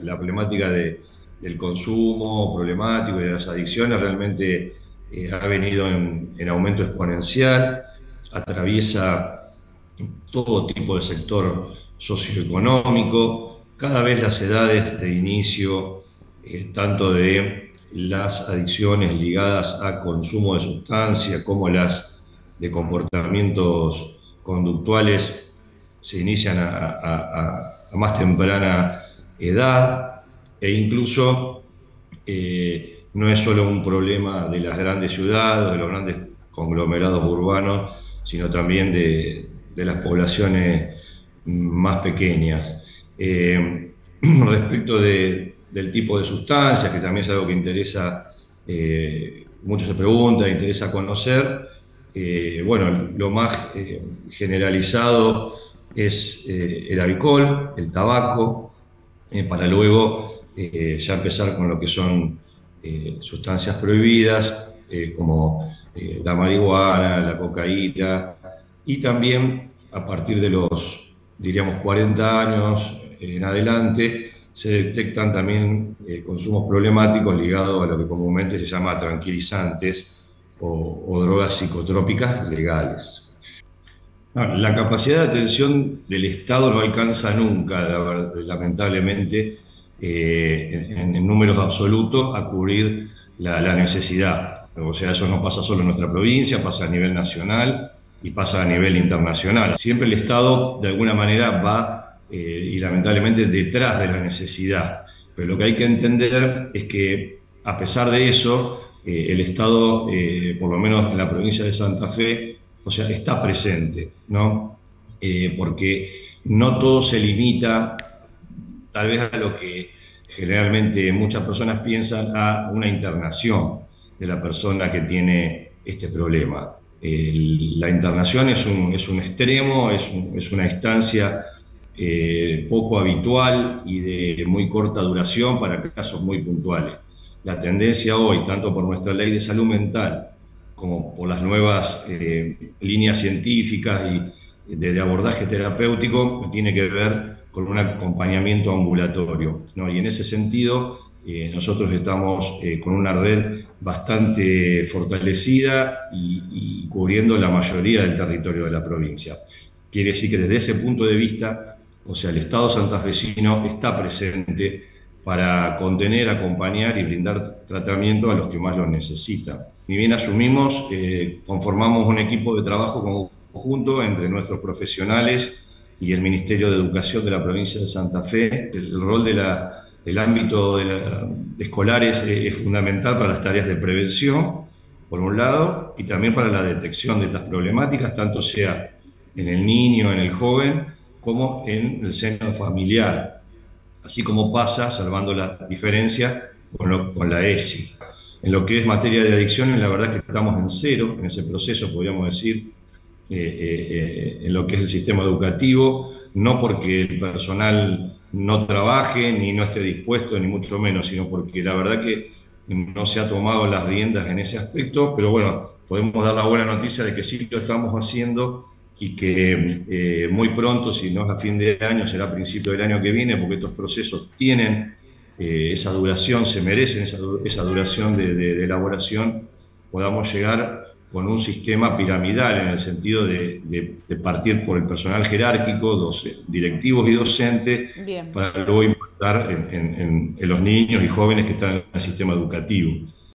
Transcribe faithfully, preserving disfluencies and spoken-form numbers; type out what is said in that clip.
la problemática de, del consumo problemático y de las adicciones realmente eh, ha venido en, en aumento exponencial, atraviesa todo tipo de sector socioeconómico, cada vez las edades de inicio, eh, tanto de las adicciones ligadas a consumo de sustancia como las de comportamientos conductuales se inician a, a- a- a más temprana edad e incluso eh, no es solo un problema de las grandes ciudades, de los grandes conglomerados urbanos, sino también de, de las poblaciones más pequeñas. Eh, respecto de- del tipo de sustancias, que también es algo que interesa, eh, mucho se pregunta, interesa conocer, eh, bueno, lo más eh, generalizado es eh, el alcohol, el tabaco, eh, para luego eh, ya empezar con lo que son eh, sustancias prohibidas, eh, como eh, la marihuana, la cocaína, y también a partir de los, diríamos, cuarenta años en adelante, se detectan también eh, consumos problemáticos ligados a lo que comúnmente se llama tranquilizantes o, o drogas psicotrópicas legales. No, la capacidad de atención del Estado no alcanza nunca, la ver- lamentablemente, eh, en, en números absolutos, a cubrir la, la necesidad. O sea, eso no pasa solo en nuestra provincia, pasa a nivel nacional y pasa a nivel internacional. Siempre el Estado, de alguna manera, va, eh, y lamentablemente, detrás de la necesidad. Pero lo que hay que entender es que, a pesar de eso, eh, el Estado, eh, por lo menos en la provincia de Santa Fe, o sea, está presente, ¿no? Eh, porque no todo se limita, tal vez a lo que generalmente muchas personas piensan, a una internación de la persona que tiene este problema. El- la internación es un, es un extremo, es, un- es una instancia eh, poco habitual y de muy corta duración para casos muy puntuales. La tendencia hoy, tanto por nuestra ley de salud mental como por las nuevas eh, líneas científicas y de, de abordaje terapéutico, tiene que ver con un acompañamiento ambulatorio, ¿no? Y en ese sentido, eh, nosotros estamos eh, con una red bastante fortalecida y, y cubriendo la mayoría del territorio de la provincia. Quiere decir que desde ese punto de vista, o sea, el Estado santafesino está presente para contener, acompañar y brindar tratamiento a los que más lo necesitan. Ni bien asumimos, eh, conformamos un equipo de trabajo conjunto entre nuestros profesionales y el Ministerio de Educación de la provincia de Santa Fe. El, el rol de la, del ámbito de la, de escolar es, es fundamental para las tareas de prevención, por un lado, y también para la detección de estas problemáticas, tanto sea en el niño, en el joven, como en el seno familiar, así como pasa, salvando la diferencia, con, lo, con la ESI. En lo que es materia de adicciones, la verdad que estamos en cero en ese proceso, podríamos decir, eh, eh, en lo que es el sistema educativo, no porque el personal no trabaje, ni no esté dispuesto, ni mucho menos, sino porque la verdad que no se ha tomado las riendas en ese aspecto, pero bueno, podemos dar la buena noticia de que sí lo estamos haciendo y que eh, muy pronto, si no es a fin de año, será a principio del año que viene, porque estos procesos tienen eh, esa duración, se merecen esa, esa duración de, de, de elaboración, podamos llegar con un sistema piramidal en el sentido de, de, de partir por el personal jerárquico, doce, directivos y docentes, Bien. para luego impactar en, en, en, los niños y jóvenes que están en el sistema educativo.